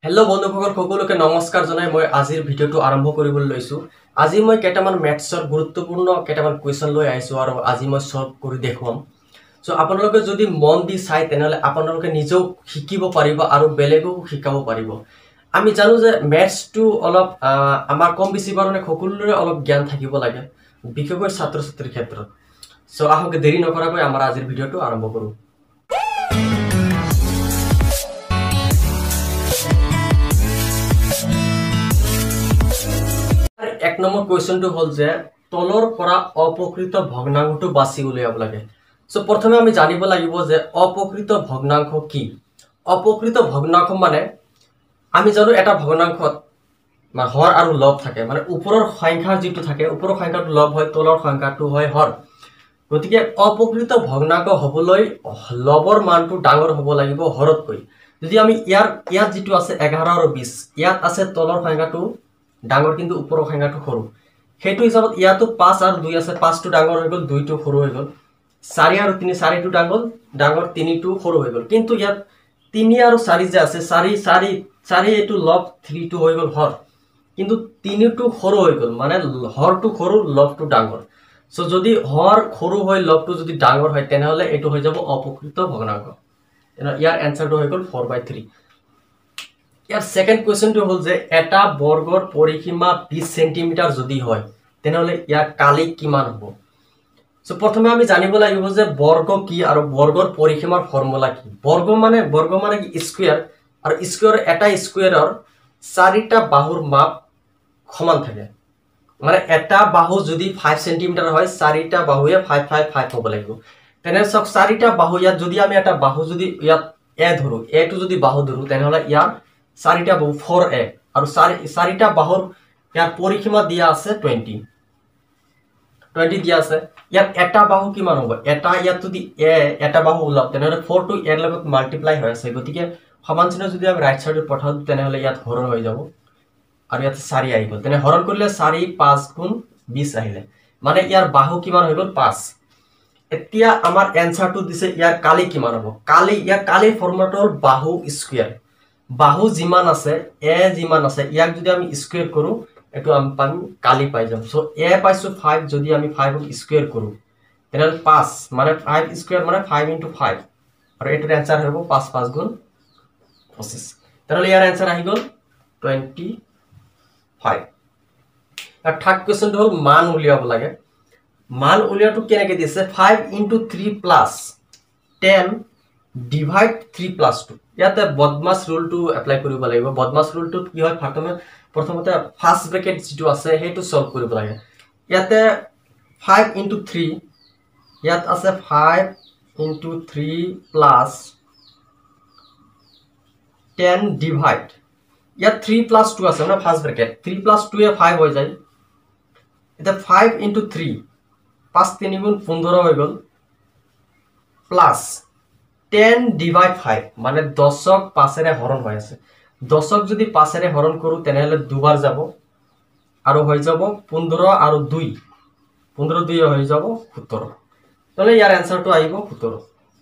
Hello बंधुসকল সকলোকে নমস্কাৰ জনাই মই আজিৰ ভিডিওটো আৰম্ভ কৰিবলৈ লৈছো। আজি মই কেইটামান ম্যাথছৰ গুৰুত্বপূৰ্ণ কেইটামান কোৱেশ্চন লৈ আহিছো আৰু আজি মই সলভ কৰি দেখুৱাম। সো আপোনালোকে যদি মন দি চাই তেনেহলে আপোনালোকে নিজেও শিকিব পাৰিব আৰু বেলেগও শিকাব পাৰিব। আমি জানো যে ম্যাথছটো অলপ আমাৰ কম বেছি কাৰণে সকলোৰে অলপ জ্ঞান থাকিব লাগে, বিশেষকৈ ছাত্ৰ ছাত্ৰীৰ ক্ষেত্ৰত। সো আহক দেৰি নকৰাকৈ আমাৰ আজিৰ ভিডিওটো আৰম্ভ কৰো। एक नम्बर क्वेश्चन तो हल जे तलर परा अप्रकृत भग्नांशটো বাছি উলিয়াব লাগে। सो प्रथमे আমি জানিব লাগিব যে অপ্রকৃত ভগ্নাংশ কি। অপ্রকৃত ভগ্নাংশ মানে আমি জানো এটা ভগ্নাংশত হর আৰু লব থাকে, মানে ওপৰৰ সংখ্যা যেটো থাকে ওপৰৰ সংখ্যাটো লব হয়, তলৰ সংখ্যাটো হয় হর। গতিকে অপ্রকৃত ভগ্নাংশ হবলৈ লবৰ মানটো ডাঙৰ হ'ব লাগিব হৰতকৈ। যদি আমি ইয়াৰ যেটো আছে 11 আৰু 20, ইয়াত আছে তলৰ সংখ্যাটো ডাঙৰ কিন্তু ওপৰৰ সংখ্যাটো সৰু। সেইটো হিচাপত ইয়াতো 5 আৰু 2 আছে, 5 টো ডাঙৰ হৈ গল, 2 টো সৰু হৈ গল। 4 আৰু 3, 4 টো ডাঙৰ 3 টো সৰু হৈ গল। কিন্তু ইয়াত 3 আৰু 4 যে আছে, 4 এটো লব, 3 টো হৈ গল হৰ। কিন্তু 3 টো সৰু হৈ গল, মানে হৰটো সৰু লবটো ডাঙৰ। সো যদি হৰ সৰু হয় লবটো যদি ডাঙৰ হয় তেনেহলে এটো হৈ যাব অপ্রকৃত ভগ্নাংশ। ইয়াৰ এনসারটো হৈ গল 4/3। ইয়াৰ সেকেন্ড কোয়েশ্চনটো হল যে এটা বৰ্গৰ পৰিসীমা 20 সেন্টিমিটাৰ যদি হয় তেনেহলে ইয়াৰ কালি কিমান হ'ব। সো প্ৰথমে আমি জানিব লাগিব যে বৰ্গ কি আৰু বৰ্গৰ পৰিসীমাৰ ফৰ্মুলা কি। বৰ্গ মানে কি স্কয়াৰ, আৰু স্কয়াৰ এটা স্কয়াৰৰ 4টা বাহুৰ মাপ সমান থাকে। মানে এটা বাহু যদি 5 সেন্টিমিটাৰ হয় 4টা বাহুয়ে 5 5 5 হ'ব লাগিব। তেনে সব 4টা বাহু, ইয়াত যদি আমি এটা বাহু যদি ইয়াত এ ধৰো, এ টো যদি বাহু ধৰো তেনেহলে ইয়াৰ 4টা বাহু 4a আৰু 4টা বাহুৰ ইয়াৰ পৰিসীমা দিয়া আছে 20 দিয়া আছে। ইয়াত এটা বাহু কিমান হ'ব, এটা ইয়াত যদি এটা বাহু ওলাব তেনেহলে 4 টো এর লগত মাল্টিপ্লাই হৈ আছে। গতিকে সমান চিহ্ন যদি আমি ৰাইট সাইডত পঠাও তেনেহলে ইয়াত হৰণ হৈ যাব আৰু ইয়াত 4 আহি গল। তেনে হৰণ কৰিলে 4 5 গুণ 20 আহিলে, মানে ইয়াৰ বাহু কিমান হৈ গল 5। এতিয়া আমাৰ এনসারটো দিছে ইয়াৰ কালি কিমান হ'ব। ইয়াৰ কালি ফৰ্মুলাটো হ'ল বাহু স্কয়াৰ। বাহু যিমান আছে এ যিমান আছে ইয়াক যদি আমি স্কয়ার কৰো এটো আমি পাম কালি পাই যাম। সো এ পাইছো 5, যদি আমি 5 ক স্কয়ার কৰো তেনেহলে 5 মানে 5 স্কয়ার মানে 5 * 5 আৰু এটোৰ आंसर হ'ব 5 5 গুণ 25। তেনেহলে ইয়াৰ आंसर আহি গল 25। আৰু থাৰ্ড কোৱেশ্চনটো হ'ল মান উলিয়াব লাগে। মান উলিয়াটো কেনেকৈ দিছে, 5 * 3 + 10 ডিভাইড 3 + 2। ইয়াতে বদমাছ ৰুলটো এপ্লাই কৰিব লাগিব। বদমাছ ৰুলটো কি হয়, প্ৰথমতে ফাৰ্স্ট ব্ৰেকেট যেটো আছে হেতু সলভ কৰিব লাগে। ইয়াতে 5 * 3, ইয়াত আছে 5 * 3 + 10 ডিভাইড, ইয়াত 3 + 2 আছে না ফার্স্ট ব্র্যাকেট, 3 + 2 এ 5 হৈ যায়। এটা 5 * 3 5 3 গুণ 15 হৈ গল প্লাস 10 ডিভাইড 5 মানে 10ক 5 এৰে হৰণ হৈ আছে। 10ক যদি 5 এৰে হৰণ কৰো তেনেহলে দুবাৰ যাব আৰু হৈ যাব 15 আৰু 2, 15 2 হৈ যাব 17। তাহলে ইয়াৰ आंसरটো আহিব 17।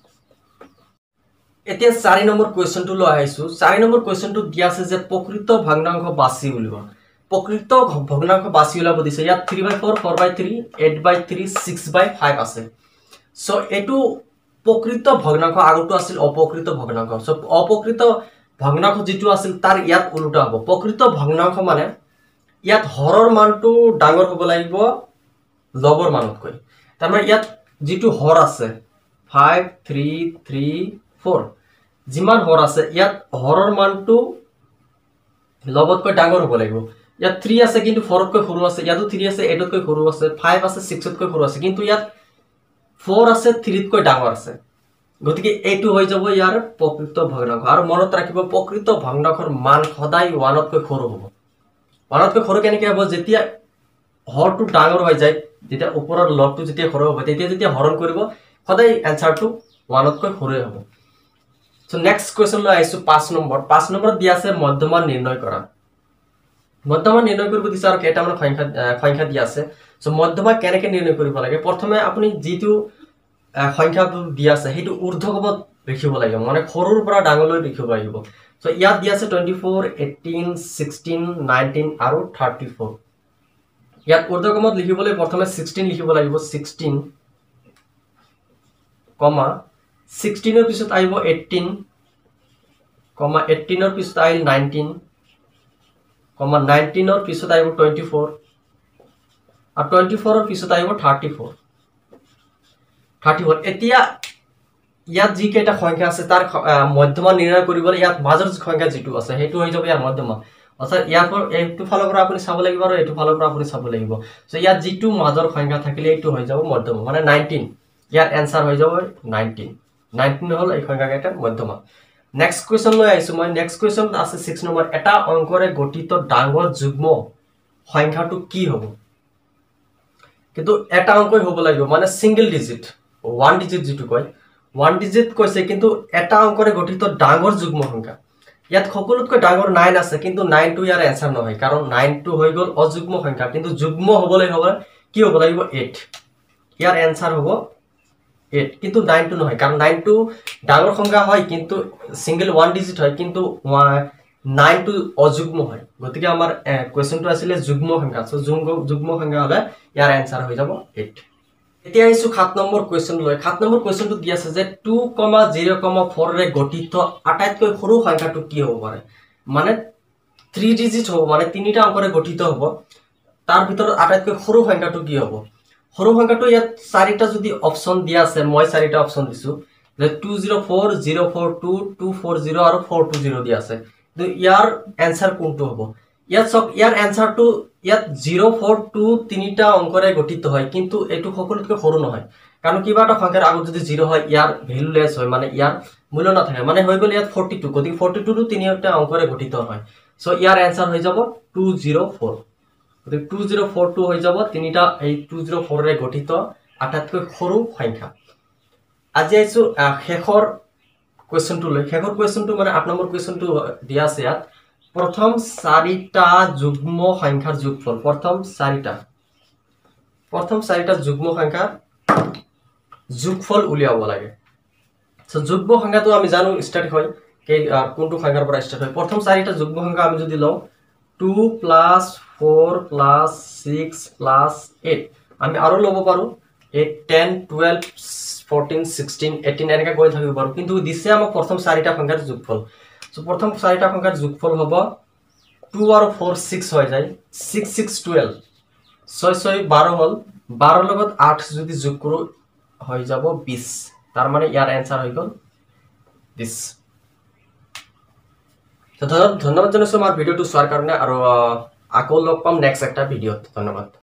এতিয়া 4 নম্বৰ কোৱেশ্চনটো লৈ আহিছো। 4 নম্বৰ কোৱেশ্চনটো দিয়া আছে যে প্ৰকৃত ভগ্নাংশ বাছি উলিওৱা। প্ৰকৃত ভগ্নাংশ বাছি উলিয়াব দিছে। ইয়াত 3/4 4/3 8/3 6/5 আছে। সো এটো প্রকৃত ভগ্নাংশ, আগতো আছিল অপ্রকৃত ভগ্নাংশ। সো অপ্রকৃত ভগ্নাংশ যেটো আছিল তার ইয়াত উল্টা হ'ব। প্রকৃত ভগ্নাংশ মানে ইয়াত হৰৰ মানটো ডাঙৰ হ'ব লাগিব লবৰ মানতকৈ। তাৰ মানে ইয়াত যেটো হৰ আছে 5 3 3 4, যিমান হৰ আছে ইয়াত হৰৰ মানটো লবতকৈ ডাঙৰ হ'ব লাগিব। ইয়াত 3 আছে কিন্তু 4 তকৈ সৰু আছে, ইয়াতো 3 আছে 8 তকৈ সৰু আছে, 5 আছে 6 তকৈ সৰু আছে, কিন্তু ইয়াত 4 আছে 3 তকৈ ডাঙৰ আছে। গতিকে এইটো হৈ যাব ইয়াৰ প্ৰকৃত ভগ্নাংশ। আৰু মনত ৰাখিব প্ৰকৃত ভগ্নাংশৰ মান সদায় 1 তকৈ সৰু হ'ব। 1 তকৈ সৰু কেনেকৈ হ'ব, যেতিয়া হৰটো ডাঙৰ হৈ যায়, যেতিয়া ওপৰৰ লবটো যেতিয়া সৰু হ'ব তেতিয়া যেতিয়া হৰণ কৰিব সদায় आंसरটো 1 তকৈ সৰু হ'ব। সো নেক্সট কোৱেশ্চন লৈ আহিছো 5 নম্বৰ। 5 নম্বৰত দিয়া আছে মধ্যমান নিৰ্ণয় কৰা। মধ্যমান নিৰ্ণয় কৰিব দিছে আৰু কেইটামান সংখ্যা দিয়া আছে। সো মধ্যমা কেনেকৈ নিৰ্ণয় কৰিব লাগে, প্ৰথমে আপুনি যেটো সংখ্যাবোৰ দিয়া আছে হেতু ঊৰ্ধ্বক্ৰমত লিখিব লাগিব, মানে সৰুৰ পৰা ডাঙৰলৈ লিখিব লাগিব। সো ইয়াত দিয়া আছে 24 18 16 19 আৰু 34 ইয়াত ঊৰ্ধ্বক্ৰমত লিখিবলৈ প্ৰথমে 16 লিখিব লাগিব 16 কমা 16 ৰ পিছত আহিব 18 কমা 18 ৰ পিছত আহিল 19 কমা 19 ৰ পিছত আহিব 24 আৰু 24 ৰ পিছত আহিব 34 এতিয়া ইয়াত যি কেইটা সংখ্যা আছে তাৰ মধ্যমা নিৰ্ণয় কৰিবলৈ ইয়াত মাজৰ সংখ্যা যেটো আছে হেতু হৈ যাব ইয়াৰ মধ্যমা অৰ্থাৎ ইয়াৰ পৰা এইটো ফালৰ পৰা আপুনি চাব লাগিব আৰু এইটো ফালৰ পৰা আপুনি চাব লাগিব সো ইয়াত যেটো মাজৰ সংখ্যা থাকিলে এইটো হৈ যাব মধ্যমা মানে 19 ইয়াৰ আনসাৰ হৈ যাব 19 হল এই সংখ্যা কেইটা মধ্যমা নেক্সট কোৱেশ্চন লৈ আইছো মই নেক্সট কোৱেশ্চন আছে 6 নম্বৰ এটা অংকৰে গঠিত ডাঙৰ যুগ্ম সংখ্যাটো কি হ'ব কিন্তু এটা অংকই হ'ব লাগিব মানে সিঙ্গেল ডিজিট ওয়ান ডিজিট যেটো কয় ওয়ান ডিজিট কৈছে কিন্তু এটা অংকৰে গঠিত ডাঙৰ যুগ্ম সংখ্যা ইয়াত সকলোতকৈ ডাঙৰ 9 আছে কিন্তু 9 টো ইয়াৰ আনসাৰ নহয় কাৰণ 9 টো হৈ গল অযুগ্ম সংখ্যা কিন্তু যুগ্ম হ'বলৈ হ'ব কি হ'ব লাগিব 8 ইয়াৰ আনসাৰ হ'ব 8 কিন্তু 9 টো নহয় কাৰণ 9 টো ডাঙৰ সংখ্যা হয় কিন্তু সিঙ্গেল ওয়ান ডিজিট হয় কিন্তু 9 টো অযুগ্ম হয় গতিকে আমাৰ কোৱেশ্চনটো আছিল যুগ্ম সংখ্যা সো যুগ্ম সংখ্যা হলে ইয়াৰ আনসাৰ হৈ যাব 8 এতিয়া আইছো 7 নম্বৰ কোৱেশ্চন লৈ 7 নম্বৰ কোৱেশ্চনটো দি আছে যে 2,0,4 ৰে গঠিত আটাইতকৈ সৰু সংখ্যাটো কি হ'ব পাৰে মানে 3 ডিজিট হ'ব মানে তিনিটা অংকৰে গঠিত হ'ব তাৰ ভিতৰত আটাইতকৈ সৰু সংখ্যাটো কি হ'ব সৰু সংখ্যাটো ইয়াত চাৰিটা যদি অপচন দিয়া আছে মই চাৰিটা অপচন দিছো যে 204 042 240 আৰু 420 দিয়া আছে তো ইয়াৰ আনসাৰ কোনটো হ'ব ইয়াত সব ইয়াৰ আনসাৰটো ইয়াত 042 তিনিটা অংকৰে গঠিত হয় কিন্তু এটো সকলোতকৈ সৰু নহয় কাৰণ কিবা এটা সংখ্যাৰ আগত যদি 0 হয় ইয়াৰ ভ্যালুলেস হয় মানে ইয়াৰ মূল্য নাথাকে মানে হৈ গল ইয়াত 42 গতি 42 টো তিনিটা অংকৰে গঠিত হয় সো ইয়াৰ আনসাৰ হৈ যাব 204 গতি 2042 হৈ যাব তিনিটা এই 204 ৰে গঠিত আটাইতকৈ সৰু সংখ্যা আজি আইছো শেষৰ কোৱেশ্চনটো লৈ শেষৰ কোৱেশ্চনটো মানে 8 নম্বৰ কোৱেশ্চনটো দিয়া আছে ইয়াত প্ৰথম চাৰিটা যুগ্ম সংখ্যাৰ যোগফল প্ৰথম চাৰিটা যুগ্ম সংখ্যাৰ যোগফল উলিয়াব লাগে সো যুগ্ম সংখ্যাটো আমি জানো স্টার্ট হয় কোনটো সংখ্যাৰ পৰা স্টার্ট হয় প্ৰথম চাৰিটা যুগ্ম সংখ্যা আমি যদি লও 2 + 4 + 6 + 8 আমি আৰু লব পাৰো 8 10 12 14 16 18 এনেকা গৈ থাকিব পাৰো কিন্তু দিছে আমাক প্ৰথম চাৰিটা সংখ্যাৰ যোগফল সো প্ৰথম চাৰিটা সংখ্যাৰ যোগফল হ'ব 2 আৰু 4 6 হৈ যায় 6 6 12 6 6 12 হল 12 লগত 8 যদি যোগ কৰো হৈ যাব 20 তাৰ মানে ইয়াৰ আনসাৰ হৈ গল 20 তো ধন্যবাদ জনাইছো আমাৰ ভিডিওটো চোৱাৰ কাৰণে আৰু আকৌ লগ পাম নেক্সট একটা ভিডিওত ধন্যবাদ